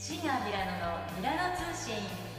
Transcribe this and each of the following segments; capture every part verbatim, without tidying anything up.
シンガーミラノのミラノ通信。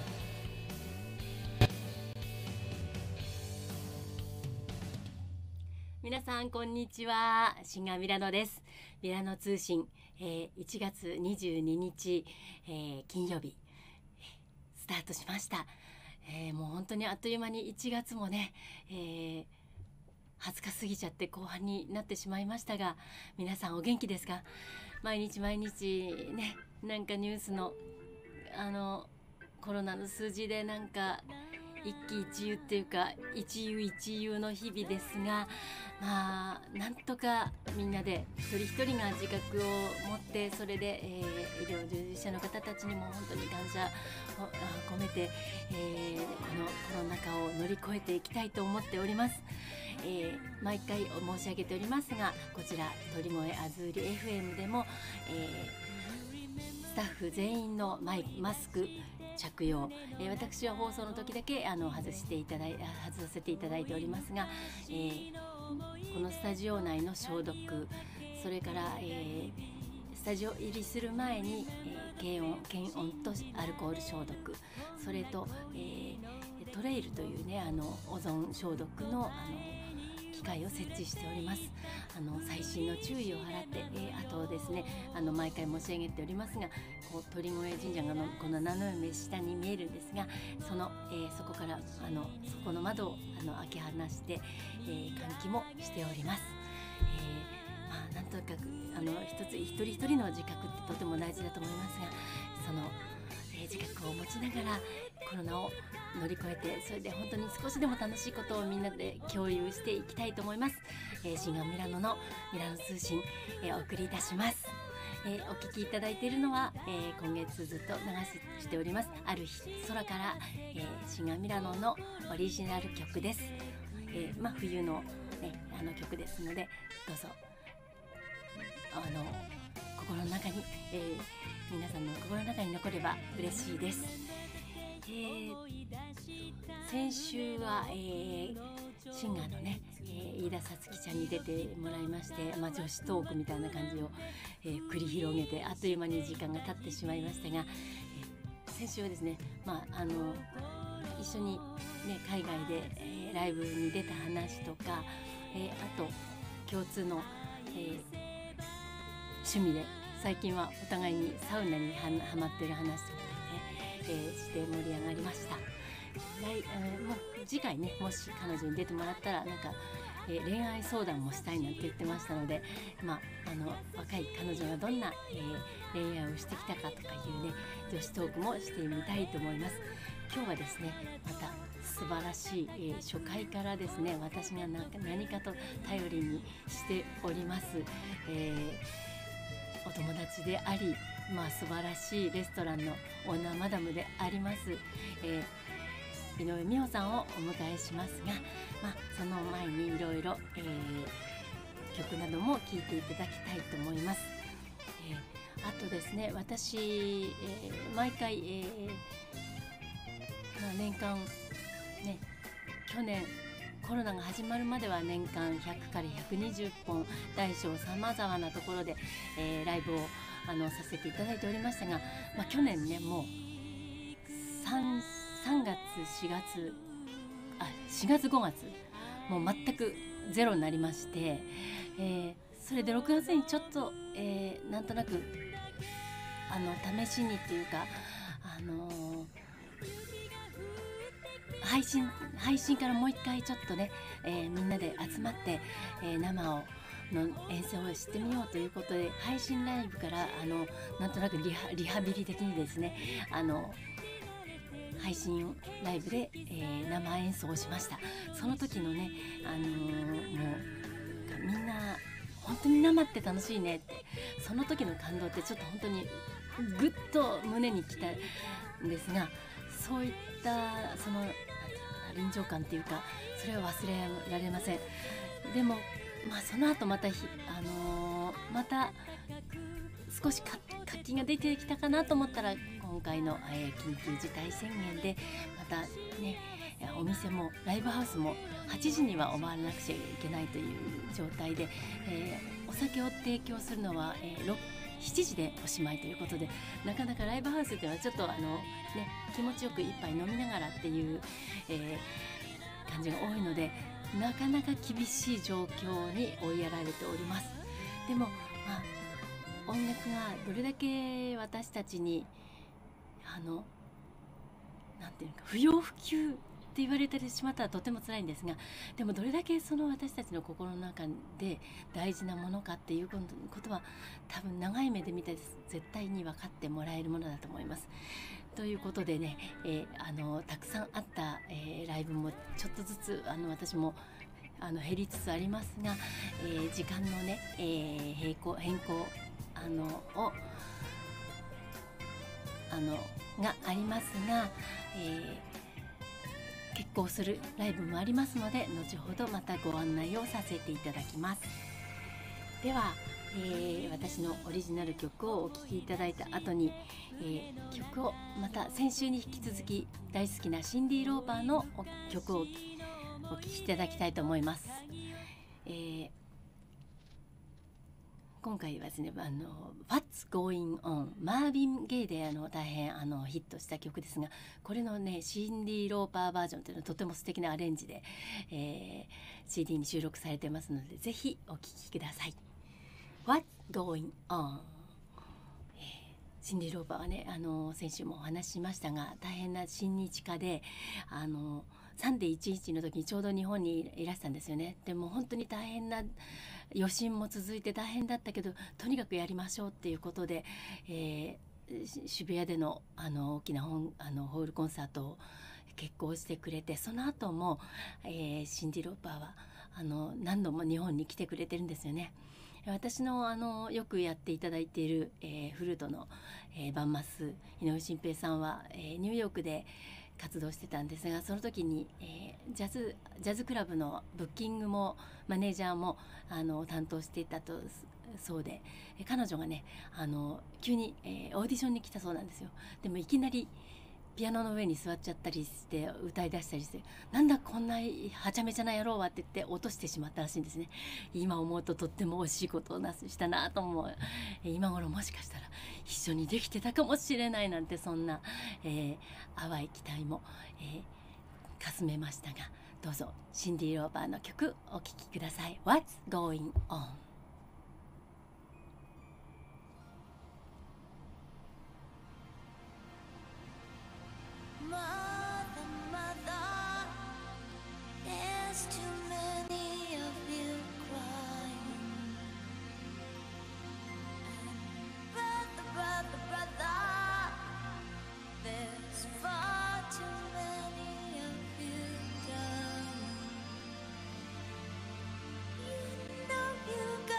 皆さんこんにちは、シンガーミラノです。ミラノ通信、えー、いちがつにじゅうににち、えー、金曜日スタートしました。えー、もう本当にあっという間にいちがつもね、えー、はつか過ぎちゃって後半になってしまいましたが、皆さんお元気ですか？毎日毎日ね、なんかニュースのあのコロナの数字でなんか一喜一憂っていうか一憂一憂の日々ですが、まあなんとかみんなで一人一人が自覚を持って、それで、えー、医療従事者の方たちにも本当に感謝を込めて、えー、このコロナ禍を乗り越えていきたいと思っております。えー、毎回申し上げておりますが、こちら鳥越あずうり エフエム でも、えー、スタッフ全員のマイマスク着用、えー、私は放送の時だけあの外していただい外させていただいておりますが、えー、このスタジオ内の消毒、それから、えー、スタジオ入りする前に、えー、検温検温とアルコール消毒、それと、えー、トレイルというね、あのオゾン消毒のあの機械を設置しております。あの細心の注意を払って、えー、あとですね、あの毎回申し上げておりますが、こう鳥越神社がのこの斜め下に見えるんですが、その、えー、そこからあのそこの窓をあの開け放して、えー、換気もしております。えーまあ、なんとかくあの一つ一人一人の自覚ってとても大事だと思いますが、その、えー、自覚を持ちながらコロナを乗り越えて、それで本当に少しでも楽しいことをみんなで共有していきたいと思います。えー、シンガーミラノのミラノ通信、えー、お送りいたします。えー、お聞きいただいているのは、えー、今月ずっと流しておりますある日空から、えー、シンガーミラノのオリジナル曲です。えー、まあ冬の、ね、あの曲ですので、どうぞあの心の中に、えー、皆さんの心の中に残れば嬉しいです。えー、先週は、えー、シンガーのね、えー、飯田さつきちゃんに出てもらいまして、まあ、女子トークみたいな感じを、えー、繰り広げて、あっという間に時間が経ってしまいましたが、えー、先週はですね、まあ、あの一緒に、ね、海外で、えー、ライブに出た話とか、えー、あと共通の、えー、趣味で最近はお互いにサウナにはまっている話とかえー、して盛り上がりました。来、えー、もう次回ね、もし彼女に出てもらったらなんか、えー、恋愛相談もしたいなんて言ってましたので、まあ、あの若い彼女がどんな、えー、恋愛をしてきたかとかいうね、女子トークもしてみたいと思います。今日はですね、また素晴らしい、えー、初回からですね、私が何か、何かと頼りにしております、えー、お友達であり、まあ、素晴らしいレストランのオーナーマダムであります、えー、井上美穂さんをお迎えしますが、まあ、その前にいろいろ曲なども聴いていただきたいと思います。えー、あとですね、私、えー、毎回、えーまあ、年間ね、去年コロナが始まるまでは年間ひゃくからひゃくにじゅっぽん大小さまざまなところで、えー、ライブをあのさせていただいておりましたが、まあ、去年ね、もう 3, さんがつしがつあしがつごがつもう全くゼロになりまして、えー、それでろくがつにちょっと、えー、なんとなくあの試しにっていうか、あのー、配信配信からもう一回ちょっとね、えー、みんなで集まって、えー、生をの演奏をしてみようということで、配信ライブからあのなんとなくリ ハ, リハビリ的にですね、あの配信ライブで、えー、生演奏をしました。その時のね、あのー、もうみんな本当に生って楽しいねって、その時の感動ってちょっと本当にグッと胸にきたんですが、そういったそのなんていうかな、臨場感っていうか、それは忘れられません。でもまあ、その後また、あのー、また少し活気が出てきたかなと思ったら、今回の、えー、緊急事態宣言でまたね、お店もライブハウスもはちじには終わらなくちゃいけないという状態で、えー、お酒を提供するのは、えー、ろしちじでおしまいということで、なかなかライブハウスではちょっとあの、ね、気持ちよく一杯飲みながらっていう、えー、感じが多いので、なかなか厳しい状況に追いやられております。でも、まあ、音楽がどれだけ私たちにあのなんていうか不要不急って言われてしまったらとても辛いんですが、でもどれだけその私たちの心の中で大事なものかっていうことは多分長い目で見て絶対に分かってもらえるものだと思います。ということでね、えー、あのたくさんあった、えー、ライブもちょっとずつあの私もあの減りつつありますが、えー、時間のね、えー、変更変更あのをあのがありますが、えー、決行するライブもありますので、後ほどまたご案内をさせていただきます。では、えー、私のオリジナル曲をお聴きいただいた後に、えー、曲をまた先週に引き続き大好きなシンディ・ローパーの曲をお聴きいただきたいと思います。えー今回はですね、あの What's Going On マーヴィン・ゲイであの大変あのヒットした曲ですが、これのねシンディ・ローパーバージョンというのはとても素敵なアレンジで、えー、シーディー に収録されてますので、ぜひお聴きください。 What's Going On、えー、シンディ・ローパーはね、あの先週もお話ししましたが、大変な親日家で、あのサンデーいちいちの時にちょうど日本にいらしたんですよね。でも本当に大変な余震も続いて大変だったけど、とにかくやりましょうっていうことで、えー、渋谷でのあの大きなホあのホールコンサートを決行してくれて、その後も、えー、シンディ・ローパーはあの何度も日本に来てくれてるんですよね。私のあのよくやっていただいている、えー、フルートの、えー、バンマス井上慎平さんは、えー、ニューヨークで活動してたんですが、その時に、えー、ジャズジャズクラブのブッキングもマネージャーもあの担当していたとそうで、え彼女がねあの急に、えー、オーディションに来たそうなんですよ。でもいきなりピアノの上に座っちゃったりして歌い出したりして、なんだこんなはちゃめちゃな野郎はって言って落としてしまったらしいんですね。今思うととっても惜しいことをなすしたなと思う。今頃もしかしたら一緒にできてたかもしれないなんて、そんな、えー、淡い期待も、えー、かすめましたが、どうぞシンディ・ローパーの曲お聴きください。 What's Going On。 Mother, mother, there's too many of you crying. And brother, brother, brother, there's far too many of you dying. You know you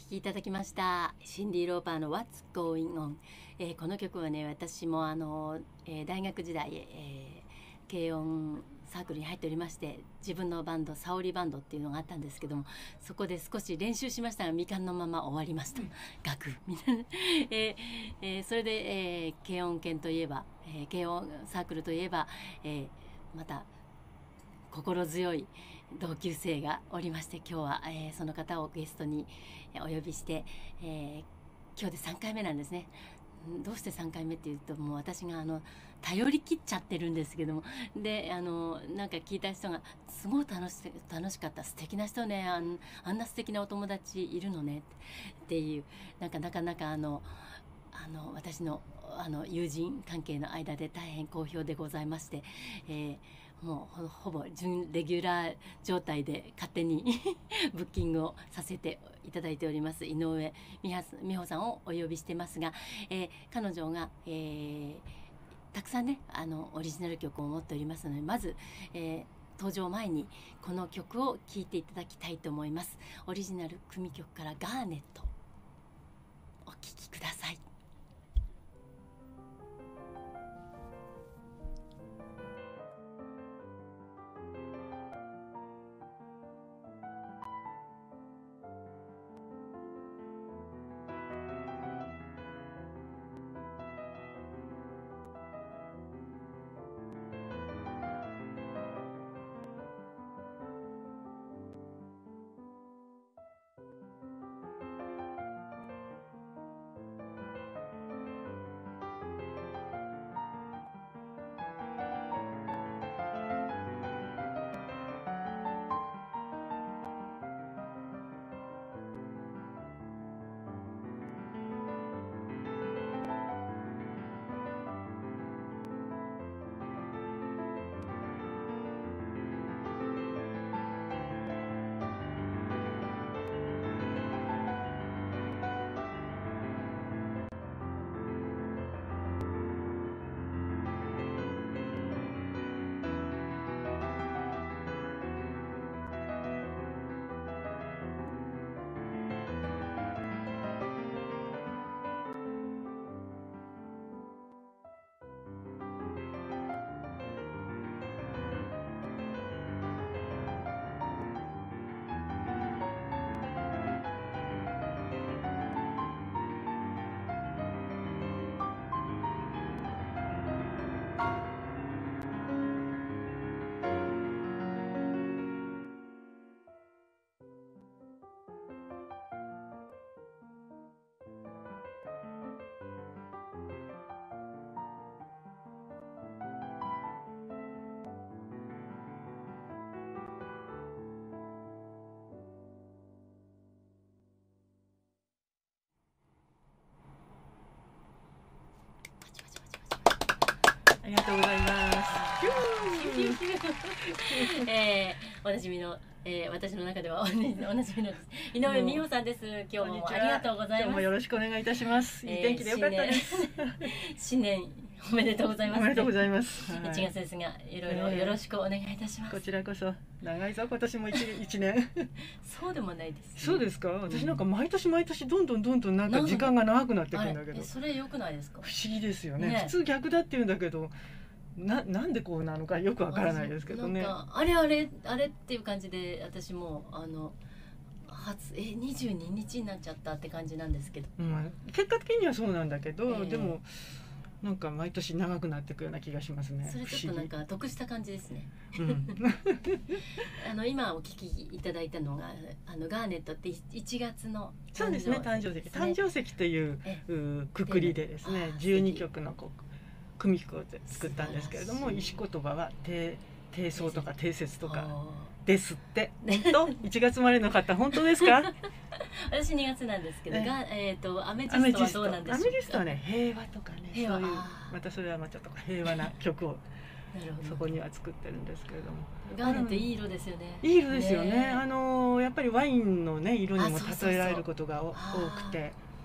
きいただきましたシンディ・ローパーの What's Going On、えー、この曲はね、私もあの、えー、大学時代、えー、軽音サークルに入っておりまして、自分のバンドサオリバンドっていうのがあったんですけども、そこで少し練習しましたが未完のまま終わりました、うん、楽みたいな、えーえー、それで、えー、軽音犬といえば、えー、軽音サークルといえば、えー、また心強い同級生がおりまして、今日は、えー、その方をゲストにお呼びして、えー、今日でさんかいめなんですね。どうしてさんかいめっていうと、もう私があの頼り切っちゃってるんですけども、であのなんか聞いた人がすごい楽し楽しかった、素敵な人ね、あんあんな素敵なお友達いるのねっていう、なんかなかなかあのあの私のあの友人関係の間で大変好評でございまして、えーもう ほ, ほぼ準レギュラー状態で勝手にブッキングをさせていただいております井上美穂さんをお呼びしてますが、えー、彼女が、えー、たくさんねあのオリジナル曲を持っておりますので、まず、えー、登場前にこの曲を聴いていただきたいと思います。オリジナル組曲からガーネット、お聴きください。 ありがとうございます。 えー、おなじみの、えー、私の中ではおなじみの井上美穂さんです。今日もありがとうございます。 今日もよろしくお願いいたします。いい天気でよかったです。 新年おめでとうございます。 おめでとうございます。 はい、いちがつですが、いろいろよろしくお願いいたします。 こちらこそ長いぞ、今年も一一年。 そうでもないです、ね。 そうですか。私なんか毎年毎年どんどんどんどんなんか時間が長くなってくるんだけど。 それ良くないですか。 不思議ですよね。 ね、 普通逆だって言うんだけど。な, なんでこうなのかよくわからないですけどね。 なんかあれあれあれっていう感じで、私もあの初えにじゅうににちになっちゃったって感じなんですけど、 うん、結果的にはそうなんだけど、えー、でもなんか毎年長くなっていくような気がしますね。 それちょっとなんか得した感じですね。うん、あの今お聞きいただいたのがあのガーネットっていちがつのそうですね、誕生石、誕生石といううくくりでですね、じゅうにきょくのこう組曲を作ったんですけれども、石言葉は低低層とか低節とかですって。本当？いちがつ生まれの方本当ですか？ 私にがつなんですけど、がえっとアメジストはどうなんでしょうか？ アメジストはね、平和とかね、そういうまたそれはまあちょっと平和な曲をそこには作ってるんですけれども。 ガーネっていい色ですよね。 いい色ですよね。あのやっぱりワインのね色にも例えられることが多くて。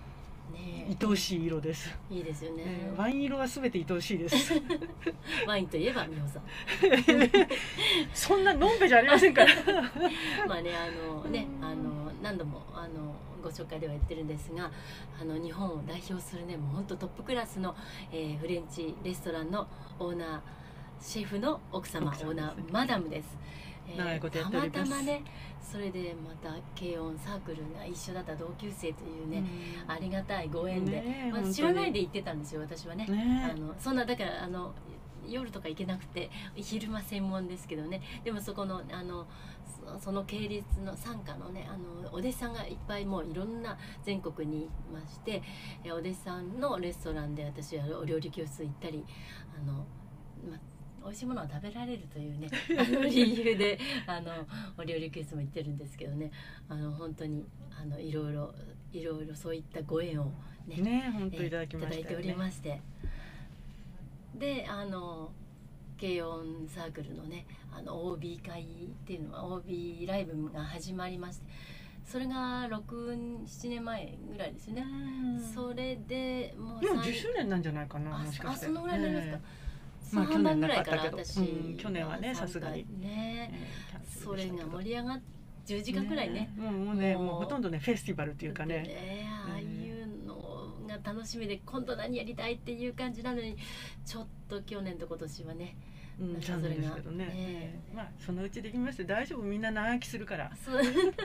ね愛おしい色です。 いいですよね、 えーワイン色はすべて愛おしいです。 ワインといえば美穂さん。 そんなのんべじゃありませんから。 まあねあのねあの何度もあのご紹介では言ってるんですが、あの日本を代表するねもう本当トップクラスの、えーフレンチレストランのオーナーシェフの奥様奥様オーナですねーマダムです。えー長いことやっておりますたまたまねそれでまた軽音サークルが一緒だった同級生というね、ありがたいご縁で、まあ、 ねえ本当に知らないで行ってたんですよ私はね。 ねあのそんなだからあの夜とか行けなくて昼間専門ですけどね、でもそこのあのそその系列の傘下のねあのお弟子さんがいっぱいもういろんな全国にいまして、えお弟子さんのレストランで私はお料理教室行ったりあの、ま美味しいものは食べられるというねあの理由であのお料理教室も行ってるんですけどね、あの本当にあのいろいろいろいろそういったご縁をねね本当えいただきましたよね。 いただいておりまして、であの軽音サークルのねあの オービー 会っていうのは オービー ライブが始まりまして、それがろく、ななねんまえぐらいですよね。それでもうでもさんじゅっしゅうねんなんじゃないかな、 あもしかして。 あそのぐらいになりますか、 えまあ半ばぐらいから去年なかったけど私、 うん去年はねさすがにね、 えキャンセルそれでしたけどが盛り上がっじゅうじかんくらいねもうもうねもうもうほとんどねフェスティバルっていうかね。 ねああいうのが楽しみで今度何やりたいっていう感じなのに、ちょっと去年と今年はねうんなんかそれが残念ですけどね。 ねえーまあそのうちできますよ。大丈夫、みんな長生きするから。 そう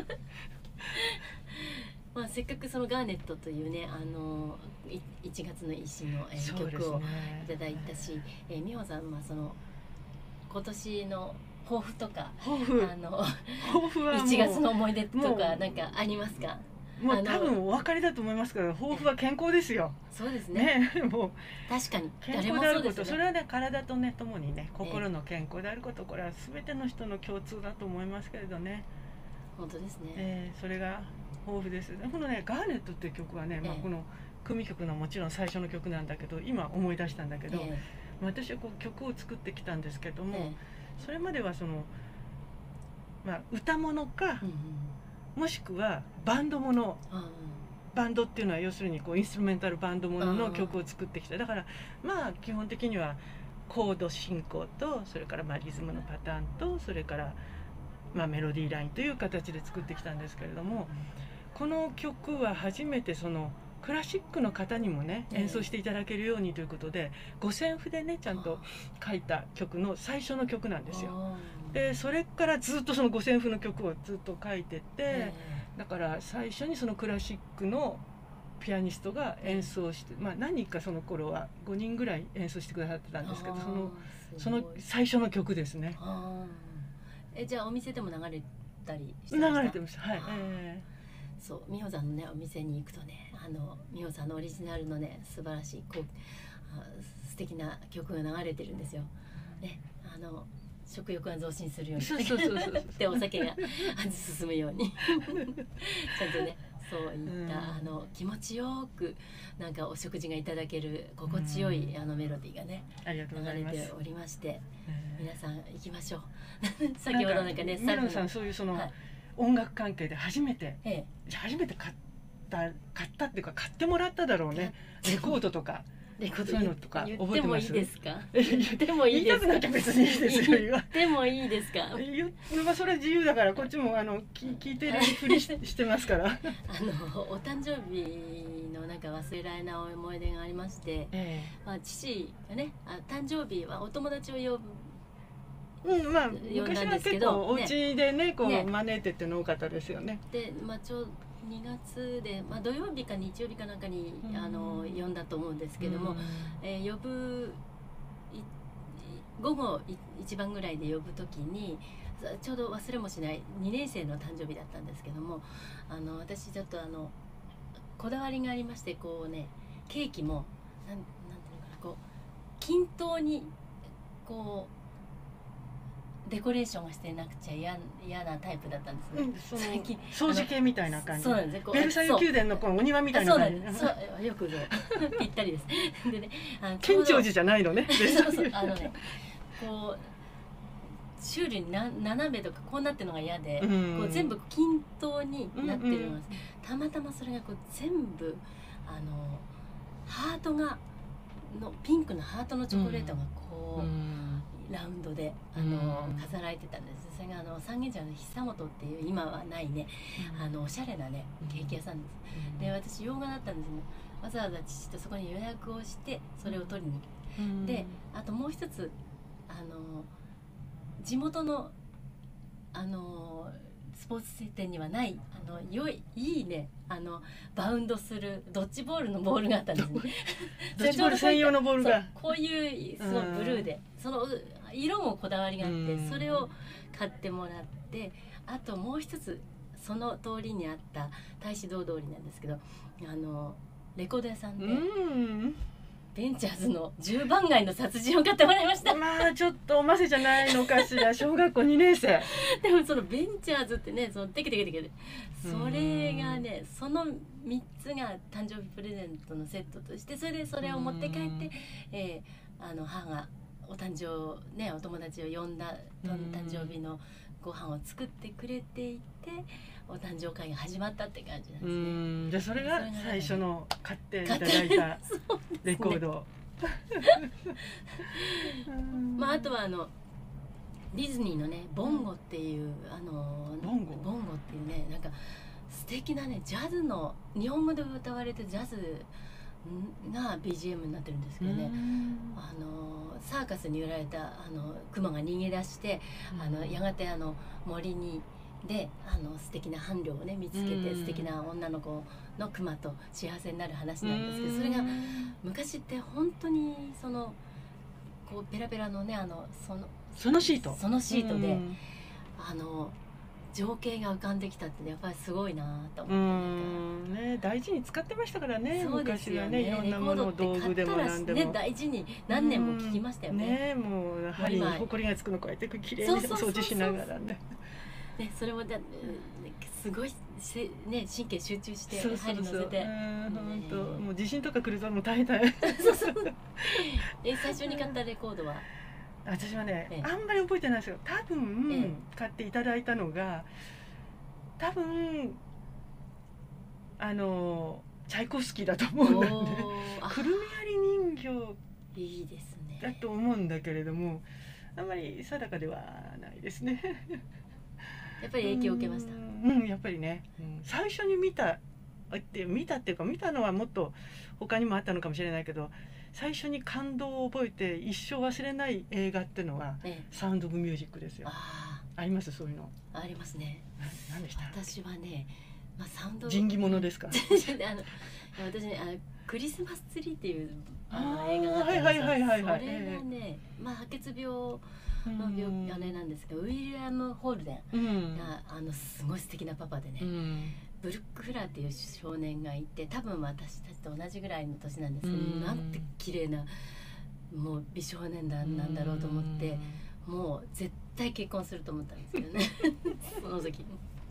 まあせっかくそのガーネットというねあのいいちがつの石の、えーそうですね曲をいただいたし、えー、美穂さんはその今年の抱負とか抱負あの抱負はもういちがつの思い出ともうかなんかありますか？あのもう多分お別れだと思いますけど、抱負は健康ですよ。 そうですねねもう確かに健誰も康であること、 そうですよね。 それはね体とねともにね心の健康であること、これは全ての人の共通だと思いますけれどね。 本当ですね、 えーそれが抱負です。このねガーネットっていう曲はね、まあええこの組曲のもちろん最初の曲なんだけど、今思い出したんだけど、 え私はこう曲を作ってきたんですけども、 ええそれまではその、まあ、歌物かえうんうんもしくはバンドもの、 あバンドっていうのは要するにこうインストゥルメンタルバンドものの曲を作ってきた。だからまあ基本的にはコード進行と、それからまあリズムのパターンと、それからまあメロディーラインという形で作ってきたんですけれども、この曲は初めてそのクラシックの方にもねええ演奏していただけるようにということで、五線譜でねちゃんと書いた曲の最初の曲なんですよ。 あでそれからずっとその五線譜の曲をずっと書いてて、 えだから最初にそのクラシックのピアニストが演奏して、まあ何人かその頃はごにんぐらい演奏してくださってたんですけど、 あーそのすそのごい最初の曲ですね。 あーえじゃあお店でも流れたりして流ました？ れてました。はい。 あーえそう美穂さんのねお店に行くとねあの美穂さんのオリジナルのね素晴らしいこうあ素敵な曲が流れてるんですよ。ねあの食欲が増進するようにそうそうそうそうでお酒が進むようにちゃんとねそういった、 うんあの気持ちよくなんかお食事がいただける心地よい、 うんあのメロディーがねーありがとうござい流れます。 ておりまして、 えー皆さん行きましょう先ほどなんかねスタッフのミラノさん、そういうその、 はい音楽関係で初めてええじゃあ初めて買った買ったっていうか買ってもらっただろうね、レコードとか。 レコードそういうのとか言っ覚えてますてもいいですか？ え言ってもいいですか？ 言いたくなきゃ別にいいですよ。 言ってもいいですか？ 言うまあそれは自由だから、こっちもあの聞聞いてるふりししてますから。 あのお誕生日のなんか忘れられない思い出がありまして、 えまあ、父がねあ誕生日はお友達を呼ぶえうん、まあ呼んだ昔はんですけ結ど構お家でねこうね招いてっての多かったですよね。 で、まあ、ちょうにがつで、まあ、土曜日か日曜日かなんかに、 うんあの呼んだと思うんですけども、 うんえー呼ぶい午後い一番ぐらいで呼ぶ時にちょうど忘れもしないにねん生の誕生日だったんですけども、あの私ちょっとあのこだわりがありまして、こうねケーキもなんなんていうのかな、こう均等にこうデコレーションがしてなくちゃ嫌嫌なタイプだったんですね、 うんその最近掃除系みたいな感じ。 そうなんですねこうベルサイユ宮殿のこのお庭みたいなそうな感じ。 んですそうよくぞぴったりですでねあの県庁寺じゃないのね。 そうそうあのねこう修理にな斜めとかこうなってるのが嫌で、 うんこう全部均等になってるのが、 うんうんたまたまそれがこう全部あのハートがのピンクのハートのチョコレートがこう、 うんラウンドであの、 うん飾られてたんです。それがあの三軒茶屋の久本っていう今はないね、あのおしゃれなねケーキ屋さんです。で私洋画だったんですね。わざわざ父とそこに予約をしてそれを取りに行く、 うん、 であともう一つあの地元のあのスポーツ店にはないあの良いいいねあのバウンドするドッジボールのボールがあったんですね。 ドッジボール専用のボールがこういうすごいブルーで、その色もこだわりがあって、 うん、 それを買ってもらって、あともう一つその通りにあった太子堂通りなんですけど、あのレコード屋さんで、 うん、 ベンチャーズの十番街の殺人を買ってもらいました。 まあちょっとおませじゃないのかしら。小学校にねん生でもそのベンチャーズってね、そのテケテケテケでそれがね、そのみっつが誕生日プレゼントのセットとして、それでそれを持って帰って、えー、あの母がお誕生ね、お友達を呼んだ誕生日のご飯を作ってくれていて、お誕生会が始まったって感じなんですね。うん、 じゃあそれが最初の買っていただいたレコード。 まああとはあのディズニーのねボンゴっていうあのボンゴボンゴっていうね、なんか素敵なねジャズの日本語で歌われてジャズが ビージーエム になってるんですけどね、あのサーカスに揺られたあのクマが逃げ出して、あのやがてあの森にであの素敵な伴侶をね見つけて、素敵な女の子のクマと幸せになる話なんですけど、それが昔って本当にそのこうペラペラのねあのそのそのシートそのシートであの情景が浮かんできたってやっぱりすごいなと思って、 うんね、大事に使ってましたからね。 そうですよね。 昔はね、いろんなものを道具でも何でも、 ね、大事に何年も聞きましたよね。 ね、もう針にほこりがつくのこうやってきれいに掃除しながらね。 ね、それもだすごいせね神経集中して針乗せて、 本当もう地震とか来るともう大変大変。 え最初に買ったレコードは。 私はね、 ええ、 あんまり覚えてないですよ。多分、ええ、買っていただいたのが多分あのチャイコフスキーだと思うんだよね。くるみ割り人形いいですねだと思うんだけれども、あんまり定かではないですね。 やっぱり影響を受けました。 うん、うん、やっぱりね、うん、最初に見たって見たっていうか見たのはもっと他にもあったのかもしれないけど、最初に感動を覚えて一生忘れない映画っていうのは、ええ、サウンド・オブ・ミュージックですよ。あ, ありますそういうの。 ありますね。 何でした？ 私はね、まあ、サウンド仁義者ですか？ あの私ねあのクリスマスツリーっていうあの映画があったんですよ。それがね、まあ、白血病の病あれなんですけど、ウィリアム・ホールデンが、うん、あのすごい素敵なパパでね、うん、ブルック・フラーっていう少年がいて、多分私たちと同じぐらいの年なんですけど、うん、なんて綺麗なもう美少年団なんだろうと思って、うん、もう絶対結婚すると思ったんですけどねその時に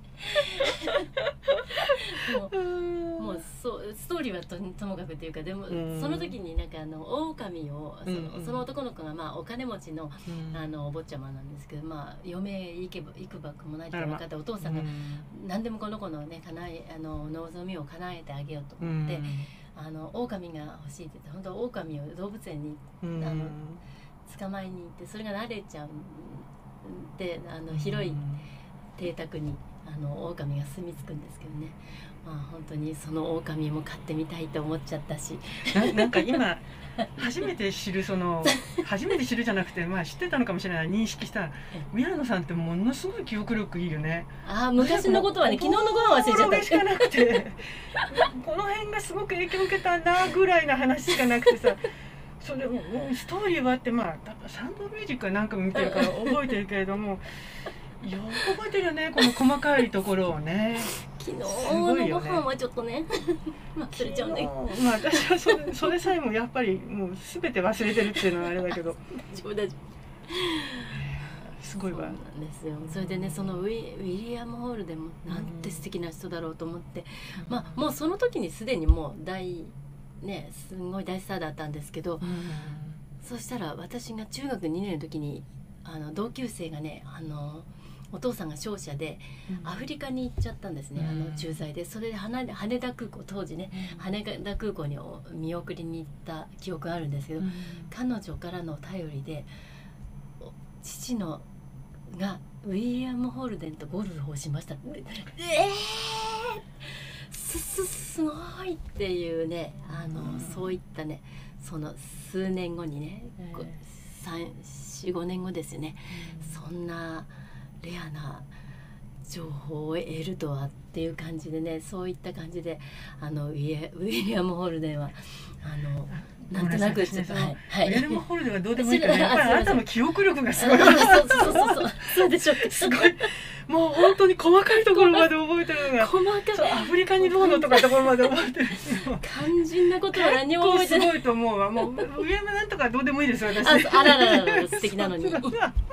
もう、もうそうストーリーは と, ともかくというか、でも、うん、その時になんかあの狼をそ の,、うん、その男の子がまあお金持ち の,、うん、あのお坊ちゃまなんですけど、まあ嫁行けば行くばくもないって分かったお父さんが、うん、何でもこの子のね叶えあの望みを叶えてあげようと思って、うん、あの狼が欲しいって言って本当狼を動物園に、うん、あの捕まえに行って、それが慣れちゃうんで、あの広い邸宅にあの狼が住み着くんですけどね、まあ本当にその狼も飼ってみたいと思っちゃったし、 な, なんか今初めて知るその初めて知るじゃなくて、まあ知ってたのかもしれない、認識した宮野さんってものすごい記憶力いいよね。 ああ昔のことはね、昨日のご飯忘れちゃった。 しかなくてこの辺がすごく影響を受けたなぐらいな話しかなくてさ。それストーリーはあって、まあサウンドミュージックは何か見てるから覚えてるけれどもよく覚えてるよね、この細かいところをね。 昨日のご飯はちょっとね忘れちゃうんだけど、 まあ私はそ れ, それさえもやっぱりもう全て忘れてるっていうのはあれだけど大丈夫大丈夫すごいわ。そうなんですよ。それでね、そのウ ィ, ウィリアム・ホールでもなんて素敵な人だろうと思って、うん、まあもうその時にすでにもう大ねすごい大スターだったんですけど、うん、そしたら私が中学にねんの時にあの同級生がね、あのお父さんが商社でうんアフリカに行っちゃったんですね、 うんあの駐在で。それで羽田羽田空港、当時ね羽田空港にお見送りに行った記憶があるんですけど、 うん彼女からの頼りでお父のがウィリアム・ホルデンとゴルフをしましたって、えー、すすすごいっていうね、あの、 うんそういったね、その数年後にね、 ええこさん、よん、ごねんごですよね、そんなレアな情報を得るとはっていう感じでね、そういった感じであのウィウィリアム・ホルデンはあのなんとなくちょっと、 ごめんなはさいい、 ウィリアム・ホルデンはどうでもいいけど、やっぱりあなたの記憶力がすごい。 そうそうそうそうそうでしょうか。 すごい。もう本当に細かいところまで覚えてるのが。 細かそういアフリカにどうのとかところまで覚えてる。 肝心なことは何も覚えてない。 すごいと思うわ。もうウィリアムなんとかどうでもいいです私。 あ、あらららら素敵なのに素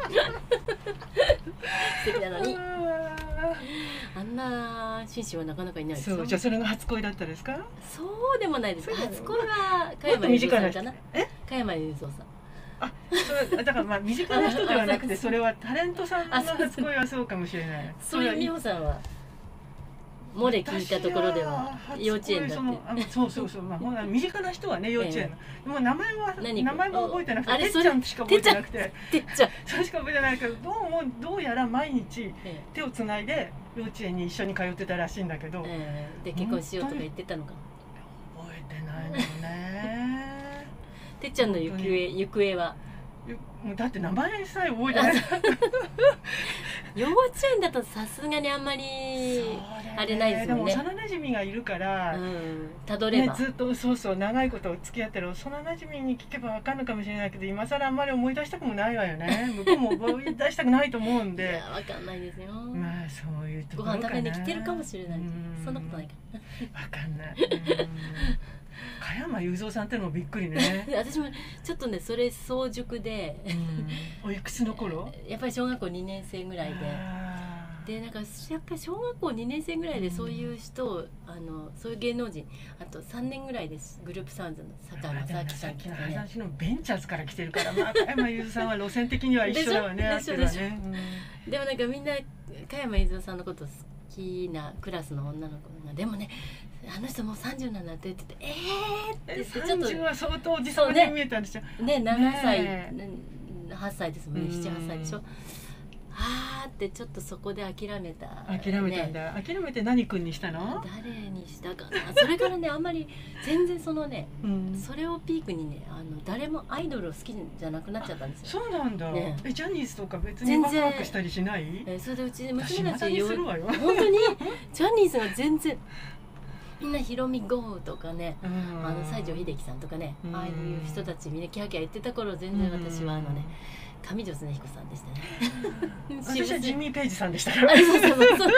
敵なのにあんな紳士はなかなかいないですよ。 そう、じゃあそれが初恋だったですか？ そうでもないです。 そうだよ初恋は加もっと山雄身近な人三さんかな。 え？ 加山雄三さん。 あ、それだからまあ身近な人ではなくて、 あそれはタレントさんのあそうそう初恋はそうかもしれない。 そういう美穂さんは漏れ聞いたところでは幼稚園だって。 そのあそうそうそう、まあほら身近な人はね幼稚園の、でも名前は何名前も覚えてなくて、 あれてっちゃんしか覚えてなくて、 てっちゃん。 それしか覚えてないけど、どうもどうやら毎日え手をつないで幼稚園に一緒に通ってたらしいんだけど、 えええで結婚しようとか言ってたのか。 覚えてないのよね。 てっちゃんの行方行方はもうだって名前さえ覚えてない。 幼稚園だとさすがにあんまりあれないですもんね。 でも幼馴染がいるから、 うん、たどれば、 ね、ずっとそうそう長いこと付き合ってる幼馴染に聞けば分かるのかもしれないけど、今更あんまり思い出したくもないわよね。向こうも思い出したくないと思うんいで。 やわかんないですよ。 まあそういうとこごろかな。 飯食べに来てるかもしれない。 うんそんなことないか。 分かんない。うん加山雄三さんってのもびっくりね。 私もちょっとねそれ早熟で、 おいくつの頃？ やっぱり小学校にねん生ぐらいで。 あーでなんかやっぱり小学校にねん生ぐらいでそういう人を、あのそういう芸能人、あとさんねんぐらいですグループサウンドの坂井正明さんとさっきのかね。 話のベンチャーズから来てるから、まあ、加山雄三さんは路線的には一緒だわね。 でしょでしょ合ってるわね。 でもなんかみんな加山雄三さんのこと好きなクラスの女の子がでもね、あの人もうさんじゅうなんだって言ってて、えーって言ってちょっとさんじゅうは相当おじさまに見えたんですよ。 ねななさい、 ねねはっさいですもんね、 うんなな、はっさいでしょ。あーってちょっとそこで諦めた、 諦めたんだ。諦めて何君にしたの？ 誰にしたかな。それからねあんまり全然そのねうんそれをピークにね、あの誰もアイドルを好きじゃなくなっちゃったんですよ。 そうなんだ。 ねえジャニーズとか別に全然ワクワクしたりしない？ えーそれでうち私また娘たちよにするわよ。 本当にジャニーズが全然みんなヒロミゴーとかね、 うんあの西城秀樹さんとかね、 うんああいう人たちみんなキャーキャー言ってた頃、全然私はあのね上条恒彦さんでしたね。 私はジミー・ペイジさんでしたから。 あそうそうそうそう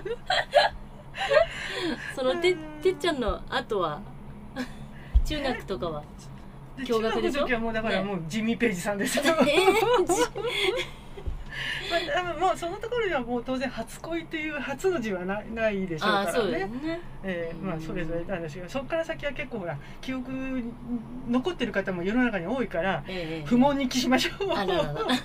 そのててっちゃんの後は中学とかはで驚愕でしょ中学の時はもうだからもうジミー・ペイジさんですよ。 えーじまあ、でももうそのところにはもう当然初恋っていう初の字はないないでしょうからあそうですね。 ね。 えーまあそれぞれなんですけど、そこから先は結構ほら記憶に残ってる方も世の中に多いからええ不問に帰しましょう。 あららら。おかしい。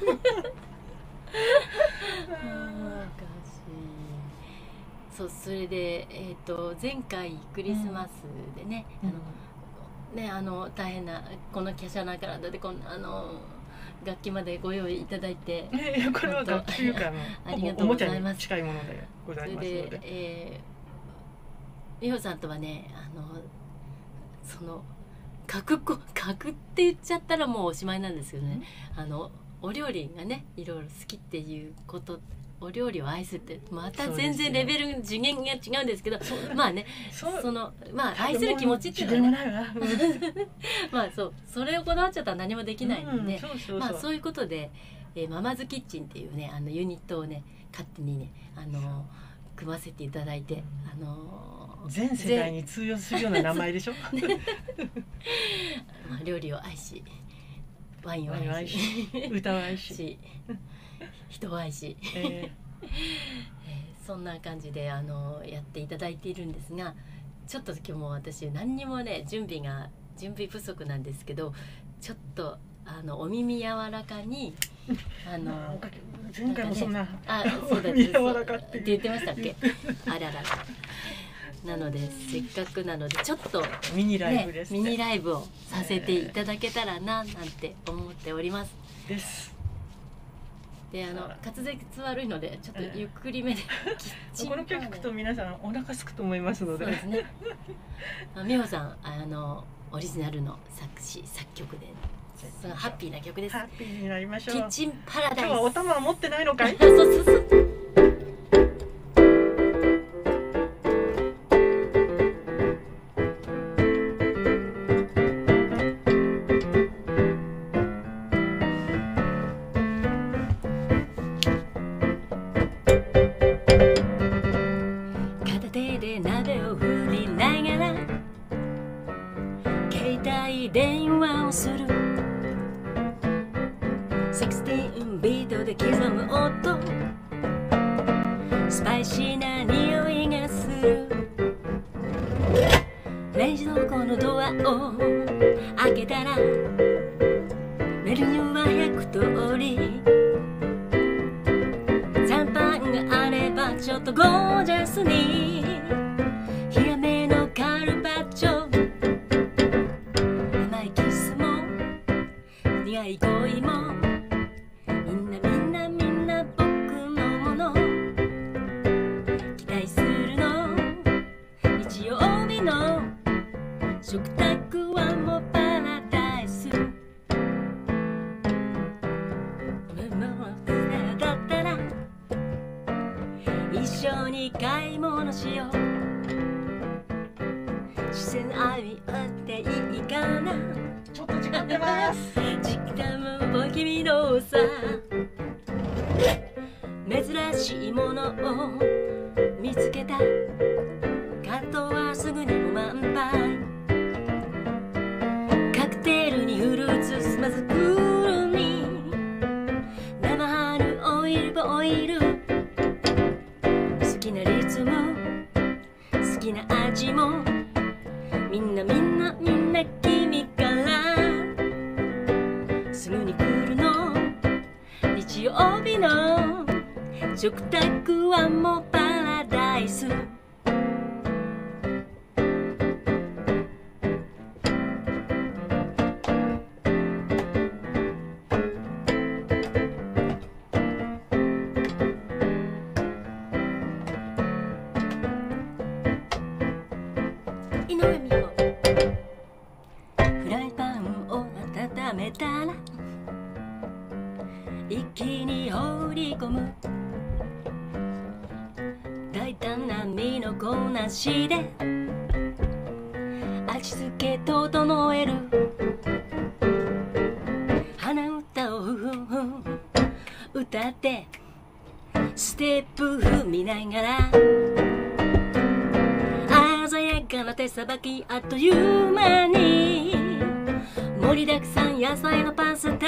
そうそれでえっ、と前回クリスマスでね、 うんあのねあの大変なこの華奢な体でこんあの楽器までご用意いただいて、 いやこれは楽器というかあのありがとうおもちゃございますに近いものでござそれいますのでで。 えー、美穂さんとはねあのその格好格って言っちゃったらもうおしまいなんですけどね、あのお料理がねいろいろ好きっていうこと、お料理を愛すってまた全然レベル次元が違うんですけど、まあねそうそのまあ愛する気持ちっていう次のはね、 元もないわ。 まあそうそれをこだわっちゃったら何もできないんで、 うんそうそうそう。 まあそういうことで、えーママズキッチンっていうねあのユニットをね勝手にねあの組ませていただいて、あの全世代に通用するような名前でしょ。 まあ料理を愛しワインをワインを愛愛しし歌を愛し、 し人を愛し、 ええーそんな感じであのやっていただいているんですが、ちょっと今日も私何にもね準備が準備不足なんですけど、ちょっとあのお耳柔らかにあー、 のなんか前回もそんなあ、そうだ海柔らかってって言ってましたっけ。あららら。なのでせっかくなのでちょっとミニライブですね、 ね。 ミニライブをさせていただけたらななんて思っております。 です。 で、あの滑舌悪いのでちょっとゆっくりめで、 この曲聞くと皆さんお腹すくと思いますので。 そうですね。まあ、美穂さんあのオリジナルの作詞作曲で、そのハッピーな曲です。 ハッピーになりましょう。 キッチンパラダイス。 今日はお玉は持ってないのかい？ そうそうそう。片手で鍋を振りながら携帯電話をする。じゅうろくビートで刻む音、スパイシーな匂いがする。冷蔵庫のドアを開けたらメニューはひゃく通り。残飯があればちょっとゴージャスに、ヒラメのカルパッチョ、甘いキスも苦い恋も、みんなみんなみんな僕のもの。期待するの日曜日の食卓はもうパラダイス。だったら一緒に買い物しよう。視線浴び合っていいかな。 ちょっと時間出ます。 時間も君のさ、珍しいものを見つけた。カットはすぐにも満杯。カクテルにフルーツスマズクールに生春オイルボイル。好きなリズム好きな味も、みんなみんなみんな君からすぐに来るの。日曜日の食卓はもうパラダイス。井上美穂。フライパンを温めたら一気に放り込む。大胆な身のこなしで味付け整える。鼻歌を歌ってステップ踏みながら、鮮やかな手さばきあっという間に盛りだくさん野菜のパスタ。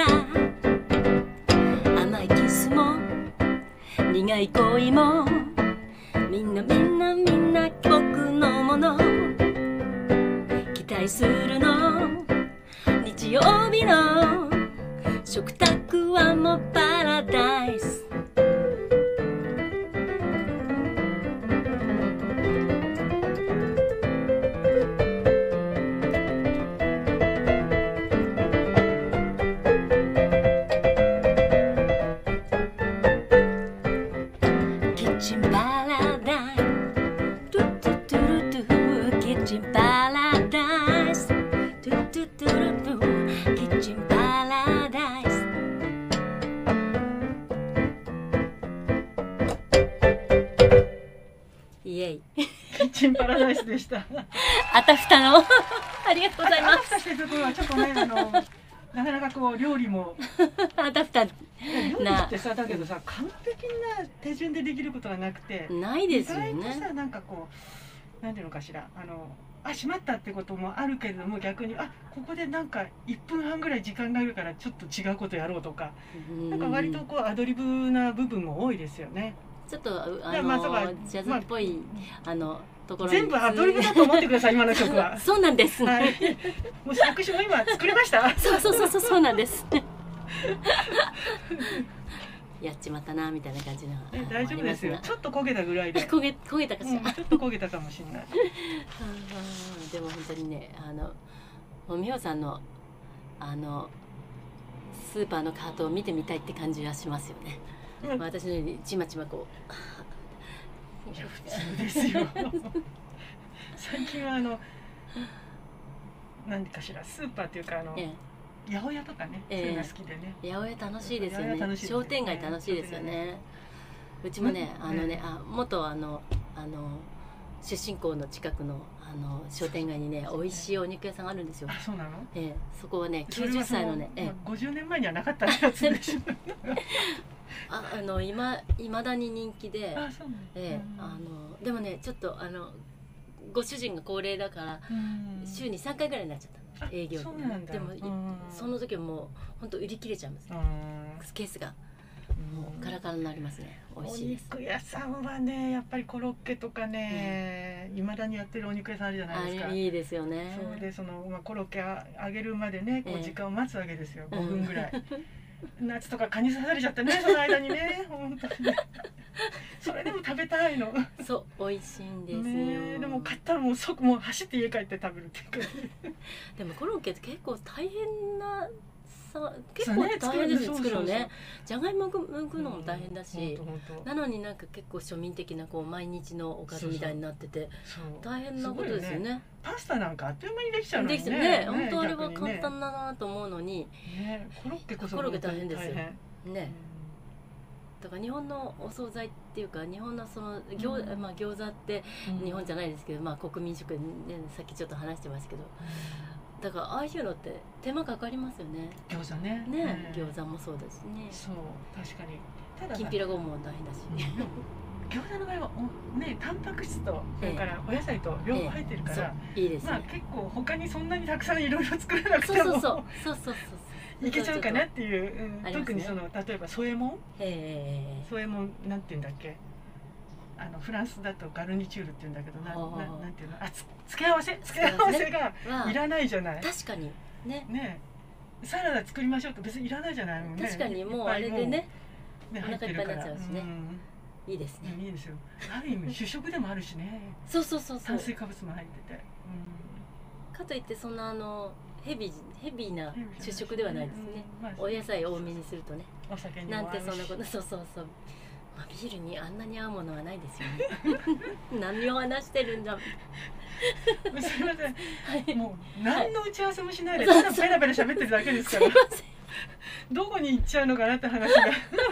甘いキスも苦い恋も、みんなみんなみんな僕のもの。期待するの日曜日の食卓はもうパラダイス。キッチンパラダイス、トゥトゥトゥルトゥ。キッチンパラダイス、トゥトゥトゥルトゥ。キッチンパラダイス。イエイ。 キッチンパラダイスでした。 あたふたのありがとうございます。 あたふたしてるところはちょっとね、あのなかなかこう料理もあたふた料理ってさ、だけどさ、完璧な手順でできることがなくて、 ないですよね。 意外とさ、なんかこうなんていうのかしら、あのあしまったってこともあるけれども、逆にあここでなんかいっぷんはんぐらい時間があるからちょっと違うことやろうとか、なんか割とこうアドリブな部分も多いですよね。 ちょっとあの、 まあそうかジャズっぽい、まあ、あのところに全部アドリブだと思ってください今の曲は。 そうなんです、 はい、もう作詞も今作りました。 そうそうそうそうそうなんです。 やっちまったなみたいな感じのえ大丈夫ですよ。ちょっと焦げたぐらいで。 焦げ焦げたかしら、 うん、ちょっと焦げたかもしれない。 あでも本当にね、あのもう美穂さんのあのスーパーのカートを見てみたいって感じはしますよね。 うん、 私のようにちまちまこう。いや普通ですよ。最近はあの何かしらスーパーっていうかあの。ええ八百屋とかね、そういうの好きでね。 八百屋楽しいですよね。商店街楽しいですよね。うちもね、あのね、あ元あのあの出身校の近くのあの商店街にね、美味しいお肉屋さんがあるんですよ。 あ、そうなの？ ええ、そこはね、きゅうじゅっさいのね、ええ、 ごじゅうねんまえにはなかったやつでしょ。 あ、あの今未だに人気で、 あ、そうね。 ええ、あのでもね、ちょっとあのご主人が高齢だから週にさんかいぐらいになっちゃった。営業でもその時はもう本当売り切れちゃいますよ、ケースがもうカラカラになりますね。美味しいです。 お肉屋さんはね、やっぱりコロッケとかね、いまだにやってるお肉屋さんあるじゃないですか。 いいですよね。 そうで、そのまあコロッケあ揚げるまでね、こう時間を待つわけですよ。ごふんぐらい。夏とか蚊に刺されちゃってね、その間にね、本当に。それでも食べたいの。 そう、美味しいんですよ。ね、 でも買ったらもう即もう走って家帰って食べるっていうか。 でもコロッケって結構大変なさ、結構大変ですよ、作るのね。じゃがいもむくのも大変だし、なのになんか結構庶民的なこう毎日のおかずみたいになってて大変なことですよね。 パスタなんかあっという間にできちゃうのにね。 できちゃうね。本当あれは簡単だなと思うのに、 コロッケこそコロッケ大変ですよね。だから日本のお惣菜っていうか日本のその餃、うん、まあ餃子って日本じゃないですけど、うん、まあ国民食ね、さっきちょっと話してますけど、うん、だからああいうのって手間かかりますよね。 餃子ね。 ね、うん、餃子もそうだしね。 そう確かに。 ただきんぴらごぼうも大変だし。 餃子の場合はね、タンパク質とそれからお野菜と両方入ってるから、 ええ、いいですね。 まあ結構他にそんなにたくさんいろいろ作らなくても。 そうそうそうそうそうそう。 いけちゃうかなっていう、うんね、特にその例えば添えもん、 えー、 添えもんなんていうんだっけ、あのフランスだとガルニチュールっていうんだけど、なななんていうの、あつ付け合わせ付け合わせがいらないじゃない。 確かにね。 ね、サラダ作りましょうと別にいらないじゃないもんね。 確かにもうあれでね、 お腹いっぱいになっちゃうしね。うん、いいですね。 いいですよ。ある意味主食でもあるしね。 そうそうそうそう。 炭水化物も入ってて。 うん、かといってそんなあのヘビヘビーな主食ではないですね。うん、まあ、お野菜多めにするとね。 お酒にもなんてそんなこと、そうそうそう。まあ、ビールにあんなに合うものはないですよね。何を話してるんだ。 すみません。はい、もう何の打ち合わせもしないで、ただペラペラ喋ってるだけですから。どこに行っちゃうのかなって話が。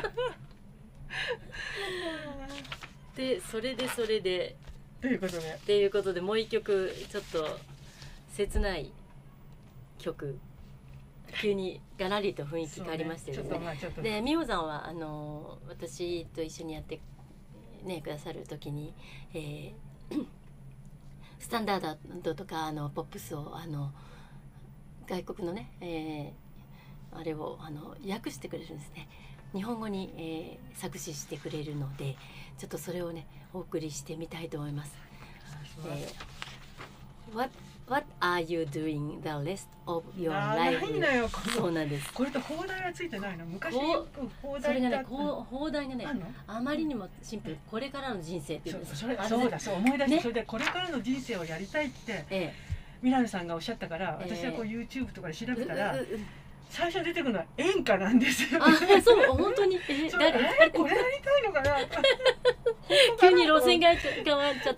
で、それでそれで。 ということで。 っていうことで、もう一曲ちょっと切ない曲。急にガラリと雰囲気変わりましてですね。で、美穂さんはあの私と一緒にやってねくださる時に、えー、スタンダードとかあのポップスをあの外国のね、えー、あれをあの訳してくれるんですね。日本語に、えー、作詞してくれるので、ちょっとそれをねお送りしてみたいと思います。えー、What What are you doing the rest of your life? ないのよ、 そうなんです。 これと放題はついてないの。昔よく放題それがね、こう放題がね、あまりにもシンプル。これからの人生っていうんです。 それそうだ、そう思い出して、それでこれからの人生をやりたいってミラノさんがおっしゃったから、私はこう YouTube とかで調べたら最初出てくるのは演歌なんですよ。 あ、そう本当に。え、誰？ これやりたいのかな。 急に路線が変わっちゃって。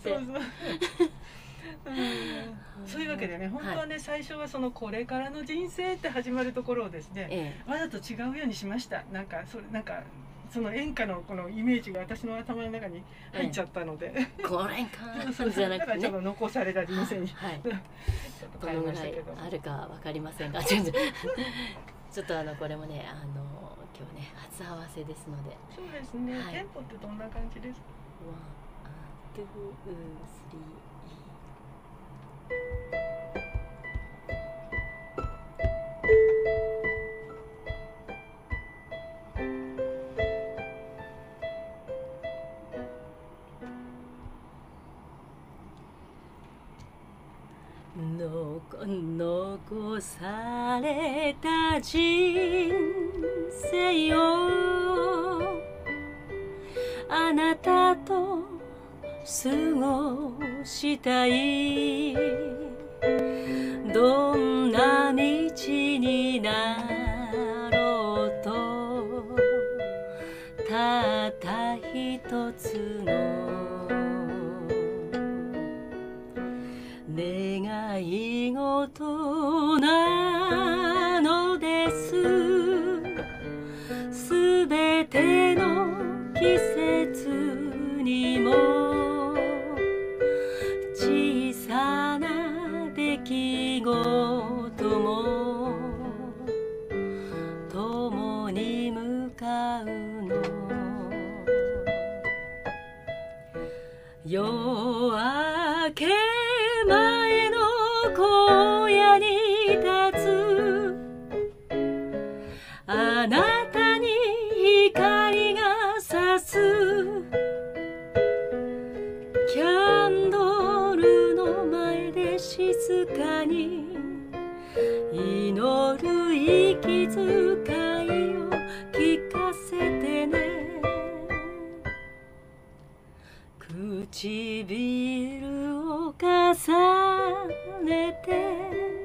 そういうわけでね、本当はね、はい、最初はそのこれからの人生って始まるところをですね、ええ、わざと違うようにしました。なんかそれなんかその演歌のこのイメージが私の頭の中に入っちゃったので、ええ、 これかじゃなくてね、だからちょっと残された人生に、 はい、ちょっと変えましたけど、どのぐらいあるかわかりませんが、ちょっとあのこれもね、あの今日ね初合わせですので、 そうですね。はい、テンポってどんな感じですか？ ワン、ツー、スリー。残された人生をあなたと過ごしたいどんな道になろうとたった一つの願い事なのですすべての季節にも小さな出来事も共に向かうの夜明け前の荒野に立つあなたに光が差すキャンドルの前で静かに祈る息遣いを聞かせてね唇を重ねて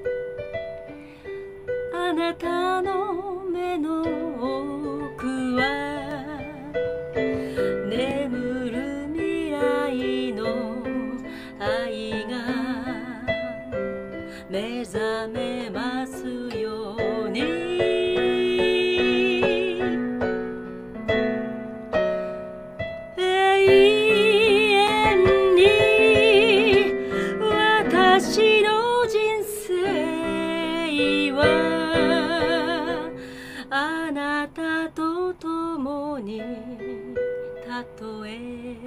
あなたの目の奥は眠る未来の愛が目覚めますように私の人生はあなたと共にたとえ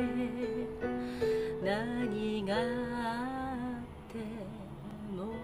何があっても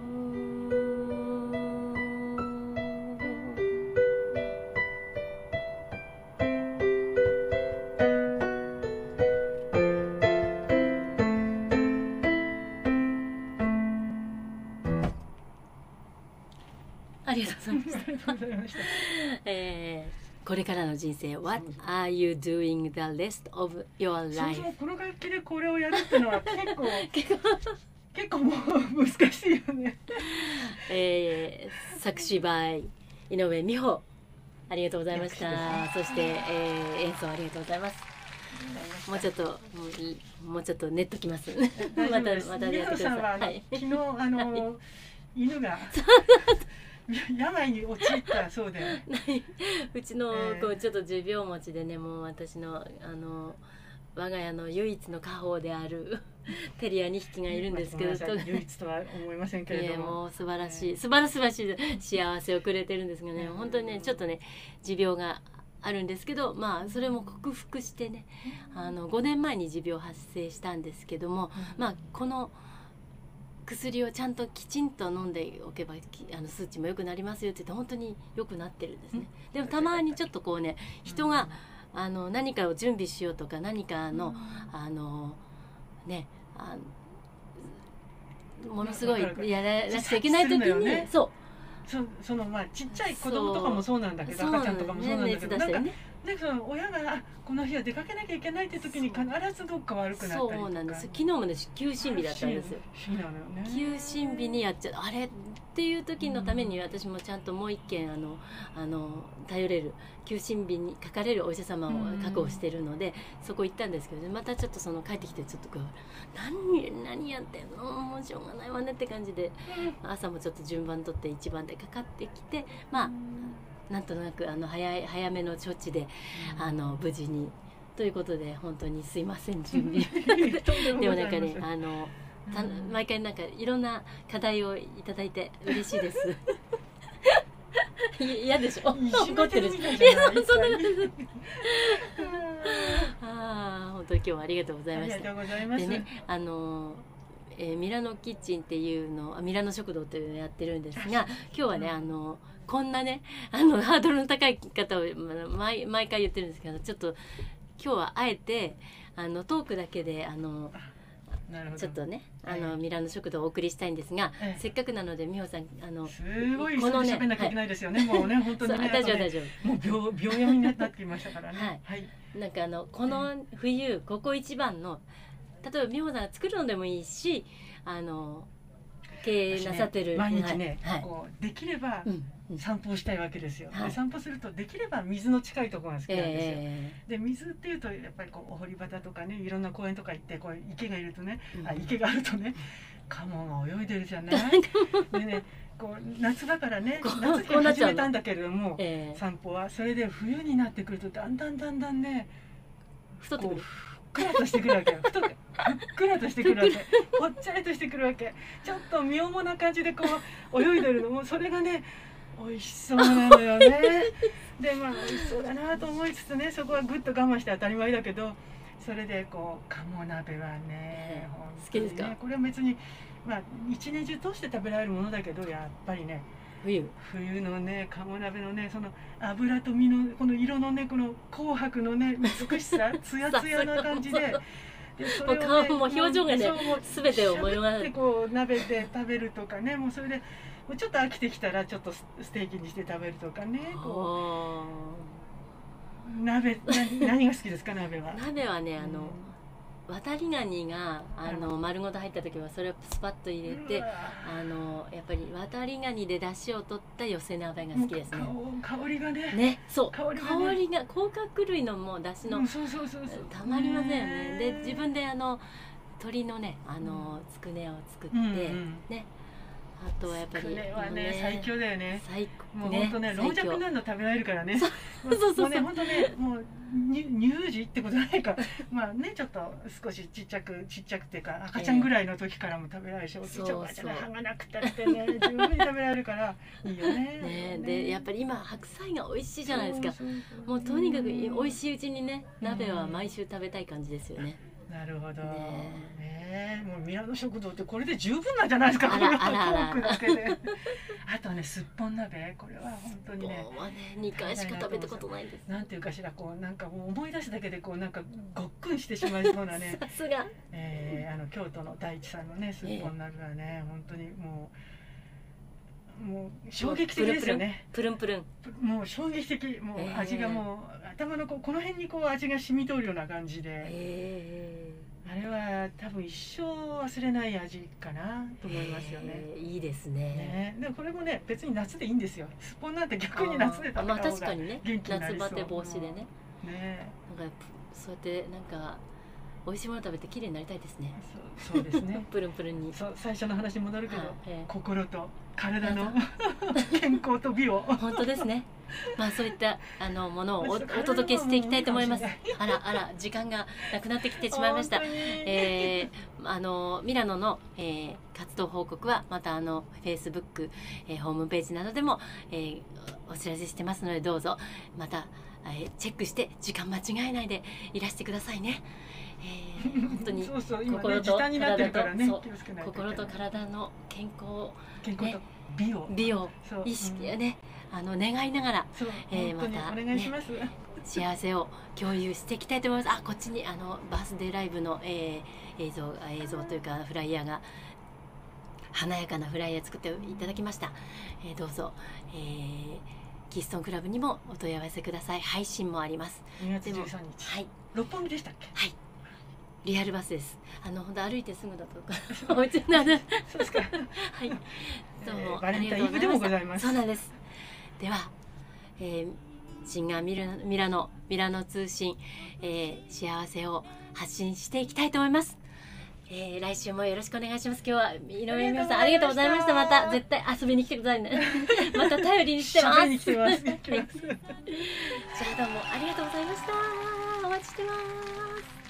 ありがとうございました。えー、これからの人生 What are you doing the rest of your そも life? そもこの楽器でこれをやるっていうのは結構結構結構もう難しいよね。 えー、作詞 by 井上美穂ありがとうございました。そして、えー、演奏ありがとうございます。もうちょっともうもうちょっと練っときます。またまたやってください。 は、 はい、 昨日あの、はい、犬が病に陥ったそうで。 うちのこうちょっと持病持ちでね、もう私のあの我が家の唯一の家宝であるテリアにひきがいるんですけど、 唯一とは思いませんけれども、 いやもう素晴らしい、素晴らしい幸せをくれてるんですけどね、本当にねちょっとね持病があるんですけど、まあそれも克服してね、あのごねんまえに持病発生したんですけども、まあこの薬をちゃんときちんと飲んでおけばあの数値も良くなりますよって言って本当に良くなってるんですね。でもたまにちょっとこうね人があの何かを準備しようとか何かのあのねあものすごいやらなくちゃいけない時にそうそそのまあちっちゃい子供とかもそうなんだけど赤ちゃんとかもそうなんだけど、なんかでその親がこの日は出かけなきゃいけないって時に必ずどっか悪くなったりとか。 そうなんです。昨日もね休診日だったんですよ。休診日にやっちゃうあれっていう時のために私もちゃんともう一件あのあの頼れる休診日にかかれるお医者様を確保してるので、そこ行ったんですけどね、またちょっとその帰ってきてちょっとこう何何やってんのもうしょうがないわねって感じで、朝もちょっと順番取って一番でかかってきて、まあなんとなくあの早い早めの処置で、うん、あの無事にということで本当にすいません準備でもなんかねあのた毎回なんかいろんな課題をいただいて嬉しいです嫌でしょ怒ってるしそんな感じああ本当に今日はありがとうございました。 ありがとうございます。 でねあのえー、ミラノキッチンっていうのミラノ食堂というのをやってるんですが、今日はねあのこんなねあのハードルの高い方を毎毎回言ってるんですけど、ちょっと今日はあえてあのトークだけであのなるほど。 ちょっとねあええのミラノ食堂をお送りしたいんですが、 ええせっかくなので美穂さんあのすごいこのね喋んなきゃいけないですよね。もうね本当にね。 そう大丈夫あとね大丈夫もう秒秒読みになってきましたからね。 はいはい。 なんかあのこの冬ここ一番の例えば美穂さんが作るのでもいいしあの経営なさってる、 毎日ね、 はいはいこうできればうんうん散歩をしたいわけですよ。 はいで散歩するとできれば水の近いところが好きなんですよ。 えで水っていうとやっぱりこうお堀端とかねいろんな公園とか行ってこう池がいるとね、 うんあ池があるとねカモが泳いでるじゃない。でねこう夏だからねこう夏にこうなっちゃうの始めたんだけれども、 ええ散歩はそれで冬になってくるとだんだんだんだんねこう太ってくるふっくらとしてくるわけよ。太くふっくらとしてくるわけ。ぽっちゃりとしてくるわけ。ちょっと妙もな感じでこう泳いでるのもそれがね美味しそうなのよね。でまあ美味しそうだなと思いつつねそこはぐっと我慢して当たり前だけどそれでこう鴨鍋はね本当にね好きですかこれは別にまあ一年中通して食べられるものだけどやっぱりね冬冬のね鴨鍋のねその油と身のこの色のねこの紅白のね美しさツヤツヤな感じで。でそもう顔も表情がねそうもう全てを思いしゃまぶってこう鍋で食べるとかねもうそれでもうちょっと飽きてきたらちょっとスステーキにして食べるとかねこう鍋な何が好きですか鍋は。 鍋はねあの、渡りガニがあの丸ごと入った時はそれをスパッと入れてうわあのやっぱり渡りガニで出汁を取った寄せ鍋が好きですね。 もう香香りがねね、そう香りが香りが,、 ね甲殻類のもう出汁の、 うんそうそうそうそうたまりませんよね。 ねで自分であの鶏のねあのつくねを作って、 うんうんねあとはやっぱりこれはもうね最強だよね。 最高もう本当ね老若男女食べられるからね。 そうそうそうもうね本当ねもう乳乳児ってことないかまあねちょっと少しちっちゃくちっちゃくっていうか赤ちゃんぐらいの時からも食べられるし、おじいちゃんおばあちゃんが歯がなくたってね十分に食べられるからいいよね。 ねでやっぱり今白菜が美味しいじゃないですか。 そうそうそうもうとにかく美味しいうちにね鍋は毎週食べたい感じですよね。 なるほど。 ねねえもうミラノ食堂ってこれで十分なんじゃないですか。 あらこのあらあらトークだけで。あとねすっぽん鍋これは本当にね。 もうはねにかいしか食べたことないです。 なんていうかしらこうなんかもう思い出すだけでこうなんかごっくんしてしまいそうなね。 さすが。 えー、あの京都の大地さんのねすっぽん鍋はね、本当にもうもう衝撃的ですよね。 プルンプルン。 もう衝撃的もう味がもう、頭のこうこの辺にこう味が染み通るような感じで、 えあれは多分一生忘れない味かなと思いますよね。 えいいですね。 ね、でもこれもね別に夏でいいんですよ。すっぽんなんて逆に夏で食べたまあ方が確かにね元気になりそう。 夏バテ防止でね。 ね、 なんかそうやってなんか美味しいもの食べて綺麗になりたいですね。 そうそうですね。 プルンプルンに。 そう最初の話に戻るけど、 はいええ心と体の健康と美を本当ですね。まあそういったあのものをおおそう体の届けしていきたいと思いますもの。 あらあら時間がなくなってきてしまいました。 本当にえー、あのミラノの、えー活動報告はまたあのフェイスブック、えーホームページなどでも、えーお知らせしてますのでどうぞまた、えーチェックして時間間違えないでいらしてくださいね。えー本当にそうそう今ね心と時短になってるからねそう気をつけないといけない心と体の健康健康と美を、 美をそう意識うんやね、あの願いながらそう、 えー本当にまたお願いします、 幸せを共有していきたいと思います。あ、こっちにあのバースデーライブの、えー映像映像というかフライヤーが華やかなフライヤー作っていただきました。えーどうぞ、えーキーストンクラブにもお問い合わせください。配信もあります。 にがつでもじゅうさんにち、 はい六本木でしたっけ？ はい。リアルバスです。あの本当歩いてすぐだとかお家なの。 そうですか。 はい。どうえもーバレンタインイブでもございますそうなんです。では、えーシンガーミラミラノミラノ通信、えー幸せを発信していきたいと思います。えー来週もよろしくお願いします。今日は井上美穂さんありがとうございました。また絶対遊びに来てくださいね。また頼りにしてます。 喋りに来てます。来てますじゃあどうもありがとうございました。お待ちしてます。